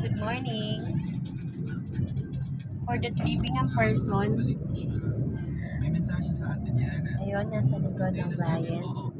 Good morning. For the tripping ang person, May mensahe sa atin yan. ayun, nasa likod ng bayan.